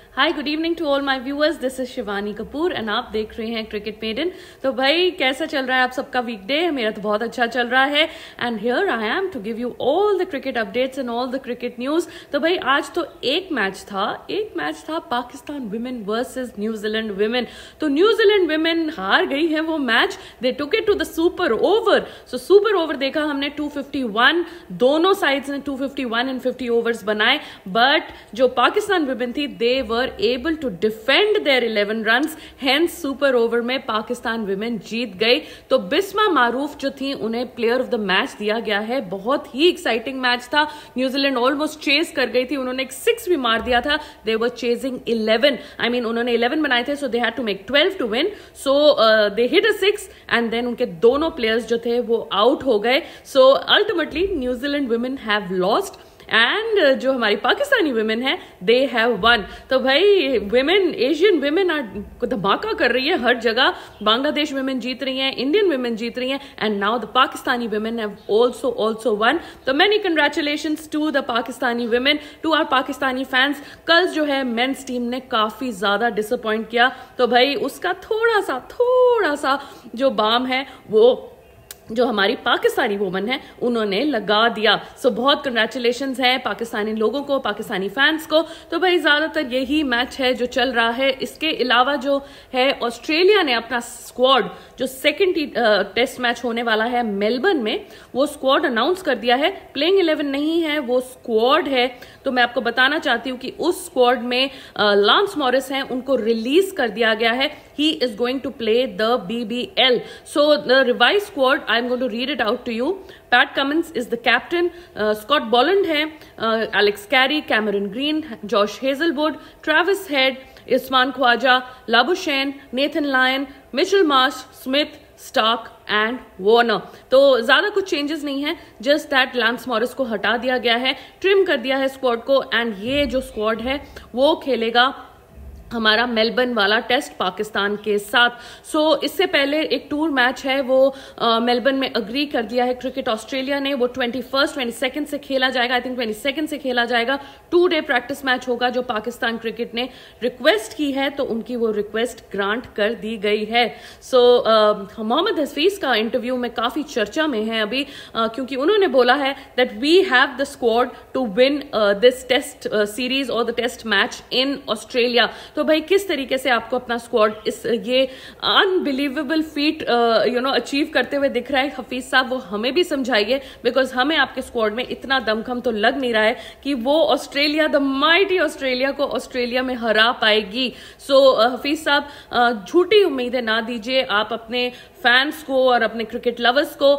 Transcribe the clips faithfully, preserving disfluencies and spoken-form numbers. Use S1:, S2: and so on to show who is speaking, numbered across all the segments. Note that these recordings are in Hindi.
S1: Hi good evening to all my viewers, this is Shivani Kapoor and आप देख रहे हैं क्रिकेट मेडन। तो भाई कैसा चल रहा है आप सबका वीकडे? मेरा तो बहुत अच्छा चल रहा है and here I am to give you all the cricket updates and all the cricket news. तो भाई आज तो एक मैच था एक मैच था Pakistan women versus New Zealand women. तो न्यूजीलैंड विमेन हार गई है वो match, they took it to the super over. So super over देखा हमने टू फिफ्टी वन, दोनों साइड्स ने two fifty one and fifty overs बनाए, बट जो पाकिस्तान विमेन थी they were able to defend their eleven runs, hence super over में पाकिस्तान विमेन जीत गई। तो बिस्मा मारूफ जो थी उन्हें प्लेयर ऑफ द मैच दिया गया है। बहुत ही एक्साइटिंग मैच था, न्यूजीलैंड ऑलमोस्ट चेस कर गई थी, उन्होंने एक सिक्स भी मार दिया था। They were chasing eleven, I mean उन्होंने इलेवन बनाए थे, so they had to make twelve to win. So they hit a six and then उनके दोनों प्लेयर्स जो थे वो आउट हो गए। So ultimately New Zealand women have lost and जो हमारी पाकिस्तानी विमेन है दे हैव वन। तो भाई विमेन, एशियन विमेन आर धमाका कर रही है हर जगह। बांग्लादेश विमेन जीत रही हैं, इंडियन विमेन जीत रही हैं and now the Pakistani women have also also won. तो many congratulations to the Pakistani women, to our Pakistani fans. कल जो है मेंस टीम ने काफी ज्यादा डिसअपॉइंट किया, तो भाई उसका थोड़ा सा थोड़ा सा जो बाम है वो जो हमारी पाकिस्तानी वुमन है उन्होंने लगा दिया। सो so, बहुत कंग्रेचुलेशंस है पाकिस्तानी लोगों को, पाकिस्तानी फैंस को। तो भाई ज्यादातर यही मैच है जो चल रहा है। इसके अलावा जो है ऑस्ट्रेलिया ने अपना स्क्वाड, जो सेकंड टेस्ट मैच होने वाला है मेलबर्न में, वो स्क्वाड अनाउंस कर दिया है। प्लेइंग इलेवन नहीं है, वो स्क्वाड है। तो मैं आपको बताना चाहती हूँ कि उस स्क्वाड में लांस मॉरिस हैं, उनको रिलीज कर दिया गया है। He is going to play the B B L. So the revised squad, I'm going to read it out to you. Pat Cummins is the captain. Uh, Scott Boland है, uh, Alex Carey, Cameron Green, Josh Hazelwood, Travis Head, Usman Khwaja, Labuschagne, Nathan Lyon, Mitchell Marsh, Smith, Starc and Warner. तो ज्यादा कुछ चेंजेस नहीं है, जस्ट दैट लैंस मॉरिस को हटा दिया गया है, ट्रिम कर दिया है स्क्वाड को एंड ये जो स्क्वाड है वो खेलेगा हमारा मेलबर्न वाला टेस्ट पाकिस्तान के साथ। सो so, इससे पहले एक टूर मैच है वो मेलबर्न में अग्री कर दिया है क्रिकेट ऑस्ट्रेलिया ने, वो ट्वेंटी फर्स्ट ट्वेंटी सेकेंड से खेला जाएगा, आई थिंक ट्वेंटी सेकेंड से खेला जाएगा। टू डे प्रैक्टिस मैच होगा जो पाकिस्तान क्रिकेट ने रिक्वेस्ट की है, तो उनकी वो रिक्वेस्ट ग्रांट कर दी गई है। सो so, मोहम्मद हफीज का इंटरव्यू में काफी चर्चा में है अभी, uh, क्योंकि उन्होंने बोला है that we have the squad to win this test series और the test match in Australia. तो भाई किस तरीके से आपको अपना स्क्वाड इस ये unbelievable feat you know achieve करते हुए दिख रहा है हफीज साहब, वो हमें भी समझाइए, बिकॉज हमें आपके स्क्वाड में इतना दमखम तो लग नहीं रहा है कि वो ऑस्ट्रेलिया, द माइटी ऑस्ट्रेलिया को ऑस्ट्रेलिया में हरा पाएगी। सो so, हफीज साहब झूठी उम्मीदें ना दीजिए, आप अपने फैंस को और अपने क्रिकेट लवर्स को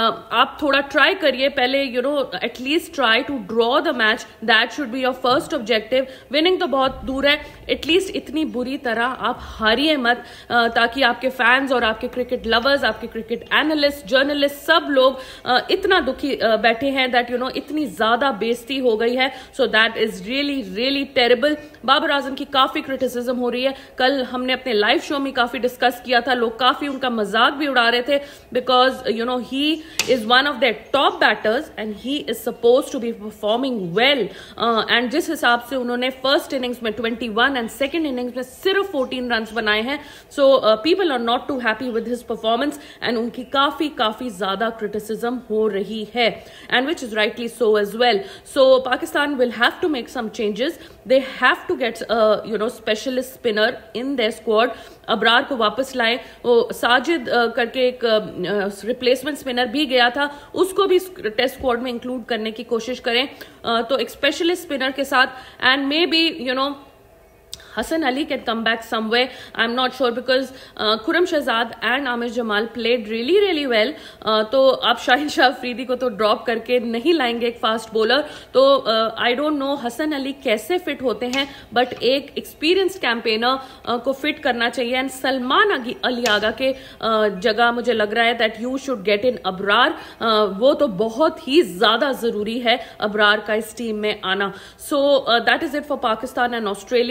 S1: आप थोड़ा ट्राई करिए पहले, you know at least try to draw the match, that should be your first objective. Winning तो बहुत दूर है, एटलीस्ट इतनी बुरी तरह आप हारिए मत, ताकि आपके फैंस और आपके क्रिकेट लवर्स, आपके क्रिकेट एनालिस्ट, जर्नलिस्ट, सब लोग इतना दुखी बैठे हैं दैट यू नो इतनी ज्यादा बेइज्जती हो गई है। So that is really really terrible. Babar Azam की काफी क्रिटिसिज्म हो रही है, कल हमने अपने लाइव शो में काफी डिस्कस किया था, लोग काफी उनका मजाक भी उड़ा रहे थे, because you know he is one of their top batters and he is suppose to be performing well. एंड जिस हिसाब से उन्होंने फर्स्ट इनिंग्स में twenty one and second innings में सिर्फ फोर्टीन रन बनाए हैं, so people are not too happy with his performance and उनकी काफी काफी ज्यादा क्रिटिसिज्म हो रही है, and which is rightly so as well. So Pakistan will have to make some changes, they have to get you know specialist spinner in their squad. Abrar को वापस लाए, वो साजिद uh, करके एक रिप्लेसमेंट uh, स्पिनर भी गया था, उसको भी टेस्ट स्क्वाड में इंक्लूड करने की कोशिश करें, uh, तो एक स्पेशलिस्ट स्पिनर के साथ, and maybe you know Hassan Ali can come back somewhere. I'm not sure because uh, Khurram Shahzad and Amir Jamal played really really well. Uh, तो आप शाहिन शाह अफरीदी को तो ड्रॉप करके नहीं लाएंगे एक फास्ट बॉलर, तो I don't know Hassan Ali कैसे फिट होते हैं, बट एक एक्सपीरियंस्ड कैंपेनर uh, को फिट करना चाहिए। एंड सलमान अली आगा के uh, जगह मुझे लग रहा है that you should get in Abrar, uh, वो तो बहुत ही ज्यादा जरूरी है अबरार का इस टीम में आना। So that is it for Pakistan and Australia. अब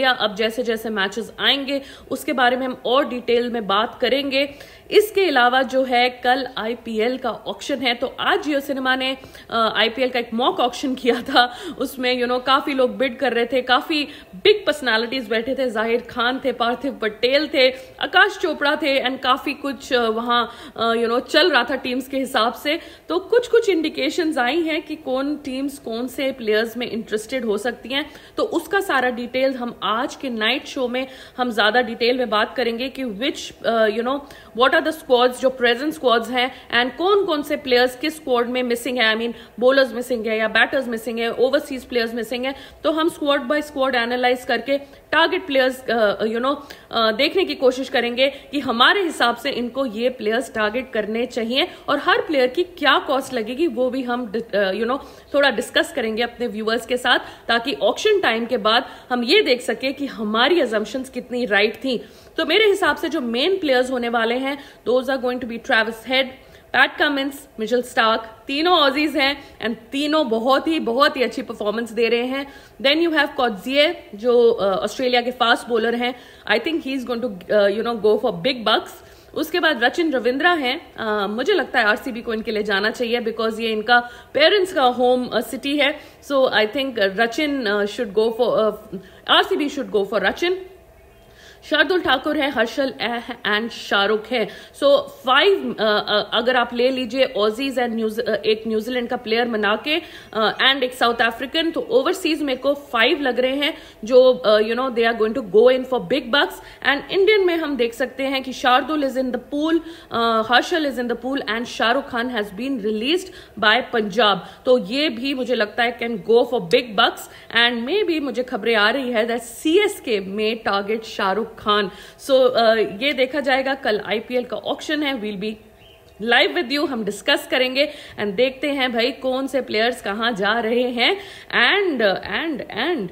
S1: जैसे जैसे मैचेस आएंगे उसके बारे में हम और डिटेल में बात करेंगे। इसके अलावा जो है कल आईपीएल का ऑक्शन है, तो आज जियो सिनेमा ने आईपीएल का एक मॉक ऑक्शन किया था। उसमें यू you नो know, काफी लोग बिड कर रहे थे, काफी बिग पर्सनालिटीज बैठे थे, जाहिर खान थे, पार्थिव पटेल थे, आकाश चोपड़ा थे एंड काफी कुछ वहां यू नो चल रहा था टीम्स के हिसाब से। तो कुछ कुछ इंडिकेशंस आई हैं कि कौन टीम्स कौन से प्लेयर्स में इंटरेस्टेड हो सकती हैं, तो उसका सारा डिटेल हम आज के नाइट शो में हम ज्यादा डिटेल में बात करेंगे कि which you know what are the squads जो प्रेजेंट स्क्वाड्स हैं एंड कौन कौन से प्लेयर्स किस स्क्वाड में मिसिंग है। आई मीन बॉलर्स मिसिंग है या बैटर्स मिसिंग है, ओवरसीज प्लेयर्स मिसिंग है। तो हम स्क्वाड बाय स्क्वाड एनालाइज करके टारगेट प्लेयर्स यू नो देखने की कोशिश करेंगे कि हमारे हिसाब से इनको ये प्लेयर्स टारगेट करने चाहिए और हर प्लेयर की क्या कॉस्ट लगेगी वो भी हम यू नो थोड़ा डिस्कस करेंगे अपने व्यूअर्स के साथ, ताकि ऑक्शन टाइम के बाद हम ये देख सके कि हमारी अजम्पशंस कितनी राइट थी। तो मेरे हिसाब से जो मेन प्लेयर्स होने वाले हैं those are going to be Travis Head, Pat Cummins, Mitchell Starc, तीनों ऑजीज हैं एंड तीनों बहुत ही बहुत ही अच्छी परफॉर्मेंस दे रहे हैं। देन यू हैव कॉट्जिए जो ऑस्ट्रेलिया uh, के फास्ट बॉलर हैं, I think he is going to you know go for big bucks. उसके बाद रचिन रविंद्रा हैं, uh, मुझे लगता है आरसीबी को इनके लिए जाना चाहिए बिकॉज ये इनका पेरेंट्स का होम सिटी uh, है। So I think Rachin should go for RCB should go for Rachin. Shardul Thakur है, हर्षल एंड शाहरुख है। सो फाइव अगर आप ले लीजिए ऑजीज एंड न्यूज एक न्यूजीलैंड का प्लेयर बना के एंड एक साउथ अफ्रीकन, तो ओवरसीज मेरे को फाइव लग रहे हैं जो you know they are going to go in for big bucks. And Indian में हम देख सकते हैं कि Shardul is in the pool, Harshal is in the pool and Shahrukh Khan has been released by Punjab. तो ये भी मुझे लगता है can go for big bucks and maybe मुझे खबरें आ रही है दैट सीएसके में target Shahrukh Khan. So so, uh, ये देखा जाएगा। कल आईपीएल का ऑक्शन है, will be live with you, हम डिस्कस करेंगे एंड देखते हैं भाई कौन से प्लेयर्स कहाँ जा रहे हैं। एंड एंड एंड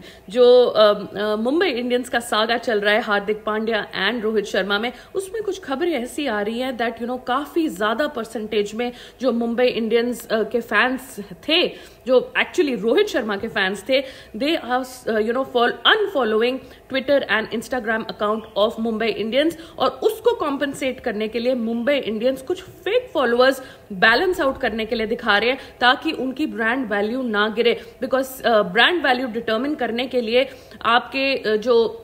S1: जो मुंबई इंडियंस का सागा चल रहा है हार्दिक पांड्या एंड रोहित शर्मा में, उसमें कुछ खबरें ऐसी आ रही हैं दैट यू नो काफी ज्यादा परसेंटेज में जो मुंबई इंडियंस uh, के फैंस थे, जो एक्चुअली रोहित शर्मा के फैंस थे, they are you know fall unfollowing Twitter and Instagram account of Mumbai Indians. और उसको कॉम्पनसेट करने के लिए मुंबई इंडियंस कुछ फेक फॉलोअर्स बैलेंस आउट करने के लिए दिखा रहे हैं ताकि उनकी ब्रांड वैल्यू ना गिरे, बिकॉज ब्रांड वैल्यू डिटर्मिन करने के लिए आपके uh, जो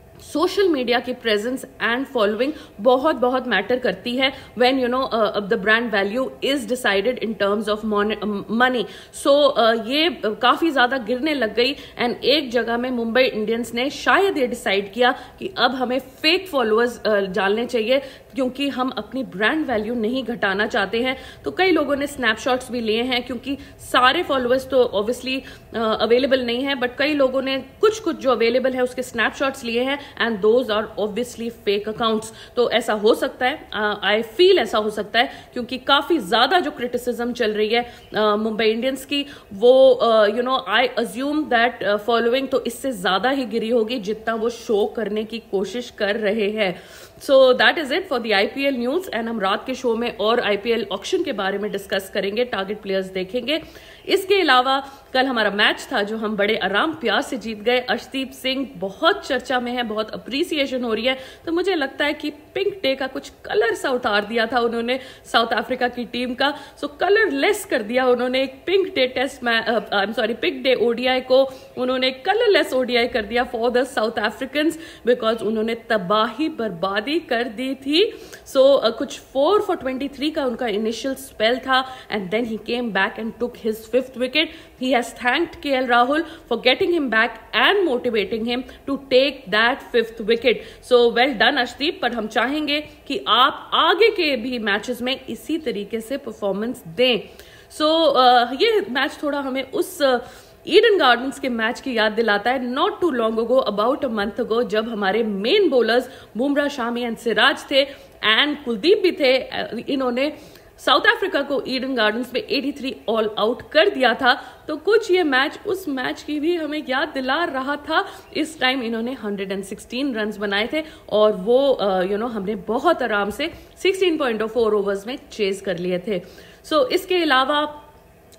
S1: सोशल मीडिया की प्रेजेंस एंड फॉलोइंग बहुत बहुत मैटर करती है when you know the brand value is decided in terms of money. So ये काफी ज्यादा गिरने लग गई एंड एक जगह में मुंबई इंडियंस ने शायद ये डिसाइड किया कि अब हमें फेक फॉलोअर्स uh, डालने चाहिए क्योंकि हम अपनी ब्रांड वैल्यू नहीं घटाना चाहते हैं। तो कई लोगों ने स्नैपशॉट्स भी लिए हैं क्योंकि सारे फॉलोअर्स तो ऑब्वियसली अवेलेबल uh, नहीं है, बट कई लोगों ने कुछ कुछ जो अवेलेबल है उसके स्नैपशॉट्स लिए हैं and those are obviously fake accounts. तो ऐसा हो सकता है, आई uh, फील ऐसा हो सकता है क्योंकि काफी ज्यादा जो क्रिटिसिज्म चल रही है मुंबई uh, इंडियंस की, वो you know I assume that following तो इससे ज्यादा ही गिरी होगी जितना वो शो करने की कोशिश कर रहे हैं। So that is it for the IPL news and हम रात के शो में और आईपीएल ऑक्शन के बारे में डिस्कस करेंगे, टारगेट प्लेयर्स देखेंगे। इसके अलावा कल हमारा मैच था जो हम बड़े आराम प्यार से जीत गए। अर्शदीप सिंह बहुत चर्चा में है, बहुत अप्रिसिएशन हो रही है, तो मुझे लगता है कि पिंक डे का कुछ कलर सा उतार दिया था उन्होंने साउथ अफ्रीका की टीम का। सो कलर लेस कर दिया उन्होंने, एक pink day test match I am sorry pink day ODI को उन्होंने कलरलेस ओडीआई कर दिया for the South Africans because उन्होंने तबाही बर्बादी कर दी थी। सो so, uh, कुछ फोर फॉर ट्वेंटी थ्री का उनका इनिशियल स्पेल था and then he came back and took his fifth wicket. He has thanked K L Rahul for getting him back and motivating him to take that fifth wicket. So well done Arshdeep, पर हम चाहेंगे कि आप आगे के भी मैचेस में इसी तरीके से परफॉर्मेंस दें। So uh, ये मैच थोड़ा हमें उस ईडन गार्डन्स के मैच की याद दिलाता है, not too long ago, about a month ago, जब हमारे main bowlers Bumrah, Shami and Siraj थे एंड कुलदीप भी थे। इन्होंने साउथ अफ्रीका को ईडन गार्डन्स में तिरासी ऑल आउट कर दिया था। तो कुछ ये मैच उस मैच की भी हमें याद दिला रहा था। इस टाइम इन्होंने एक सौ सोलह रन्स बनाए थे और वो you uh, no you know, हमने बहुत आराम से सोलह पॉइंट चार ओवर्स में चेज कर लिए थे। सो so, इसके अलावा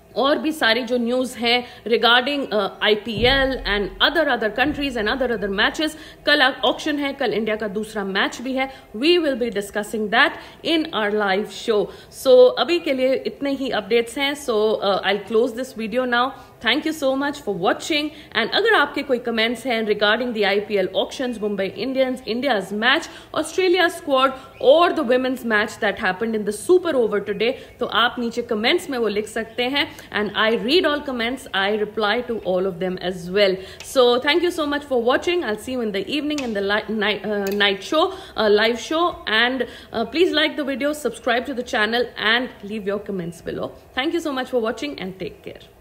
S1: और भी सारी जो न्यूज हैं regarding IPL and other other countries and other other matches. कल ऑक्शन है, कल इंडिया का दूसरा मैच भी है। We will be discussing that in our live show. So अभी के लिए इतने ही अपडेट्स हैं। So I close this video now. Thank you so much for watching. And अगर आपके कोई कमेंट्स हैं regarding the IPL auctions, Mumbai Indians, India's match, Australia squad और the women's match that happened in the super over today, तो आप नीचे कमेंट्स में वो लिख सकते हैं। And I read all comments, I reply to all of them as well. So thank you so much for watching. I'll see you in the evening in the night uh, night show, uh, live show, and uh, please like the video, subscribe to the channel, and leave your comments below. Thank you so much for watching, and take care.